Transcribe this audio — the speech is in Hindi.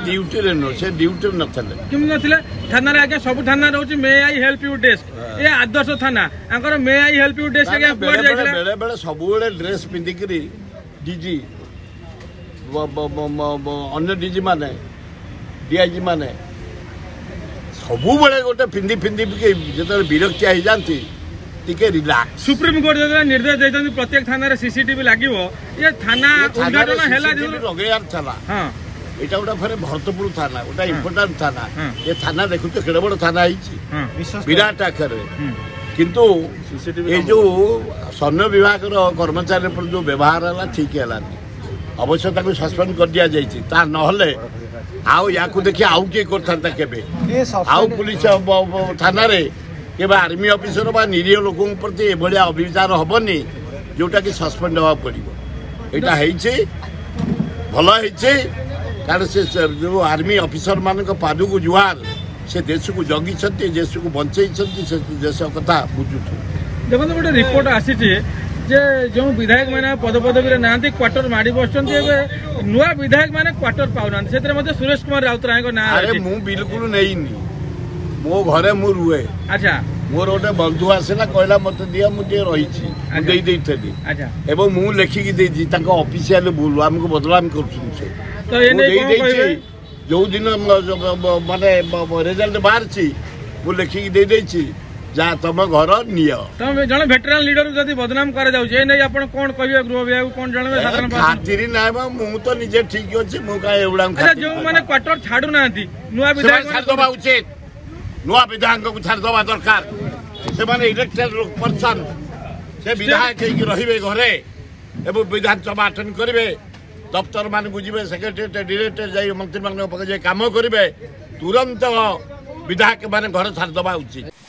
ड्यूटी रे नो से ड्यूटी नथले किम नथले थाना रे आगे सब थाना रहउची may I help you desk ए आदर्श थाना आंकर may I help you desk के पुआ जाइला बेले बेले सब बेले ड्रेस पिंदी करी डीजी अन्य डीजी माने डीआईजी माने सब बेले गोटे पिंदी पिंदी जो विरक्ति हो जाती टिके रिलैक्स सुप्रीम कोर्ट जो निर्देश देछन प्रत्येक थाना रे सीसीटीवी लागिवो ये थाना उद्घाटन हैला लगेयार चला हां एटा गोटा फेरे भरतपुर थाना गोटा इंपोर्टेंट थाना ये थाना देखु तो केडे बड़ थाना आइची विराट आकर किंतु ये जो सैन्य विभाग कर्मचारी पर जो व्यवहार है ठीक है अवश्य ताको सस्पेंड कर दिया जाइए ता नहले आउ या देखिए आउ किए करता केबे आउ पुलिस थाना रे केबे आर्मी ऑफिसर बा निरीह लोकों प्रति एभलिया अविचार हबनी जोटा कि सस्पेंड होवा पड़िबो एटा हेइछे भलो हेइछे कारण से जो आर्मी ऑफिसर मान पाद को जुआर से देश को जगी देश को बंचई से देश कथा बुझु देखो गोटे रिपोर्ट आसी जे जो विधायक मैंने पदपदवी ना क्वार्टर माड़ी बसुँच नुआ विधायक मैंने क्वार्टर पाऊना से सुरेश कुमार राउतराय ना अरे मु बिल्कुल नहीं मो घरे मु रुए अच्छा मोर गोटे बंधु आसला कहला मत दिया मुझे रही एवं मु लेखिकी देती ऑफिशियल भूल आमको बदनाम कर जो दिन माने रिजल्ट बाहर मु लेखिकी दे देछि जा तुम घर निय तुम जने वेटरन लीडर जदी बदनाम करे जाउ जे नै आपण कोन कहियो गृह विभाग कोन जने साधारण खातिर नै मु तो निजे ठीक अछि मु का एवडा अच्छा जो माने क्वार्टर छाडू नांती नुआ विधायक छाड़ दबा उचित नुआ विधायक को छाड़ दबा दरकार से माने इलेक्टेड पर्सन से विधायक के रहिबे घरे एवं विधानसभा अटेंड करिवे दफ्तर मान को जिबे सेक्रेटरी डायरेक्टर जाई मंत्री मान पके काम करिवे तुरंत विधायक माने घर छाड़ दबा उचित।